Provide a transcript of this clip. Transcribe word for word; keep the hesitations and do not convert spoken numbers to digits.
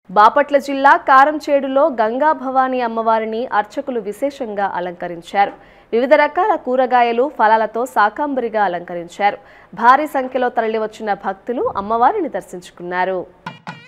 బాపట్ల జిల్లా కారంచేడులో గంగా భవానీ అమ్మవారిని అర్చకులు విశేషంగా అలంకరించారు. వివిధ రకాల కూరగాయలు, ఫలాలతో శాకంబరిగా అలంకరించారు. భారీ సంఖ్యలో తరలివచ్చిన భక్తులు అమ్మవారిని దర్శించుకున్నారు.